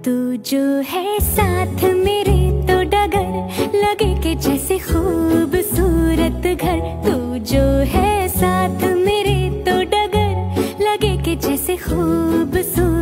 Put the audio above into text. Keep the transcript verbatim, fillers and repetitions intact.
तू जो है साथ मेरे तो डगर लगे के जैसे खूबसूरत घर। तू जो है साथ मेरे तो डगर लगे के जैसे खूबसूरत